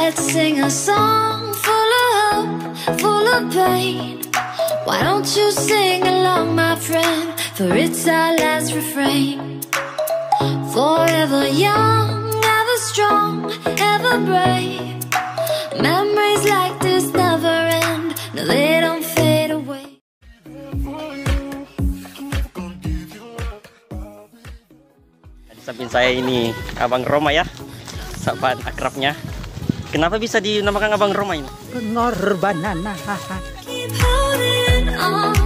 Let's sing a song full of hope, full of pain. Why don't you sing along, my friend? For it's our last refrain. Forever young, ever strong, ever brave. Memories like this never end. No, they don't fade away. Di samping saya ini Abang Roma ya, sahabat akrabnya. Kenapa bisa dinamakan Abang Roma ini? Keep holding on.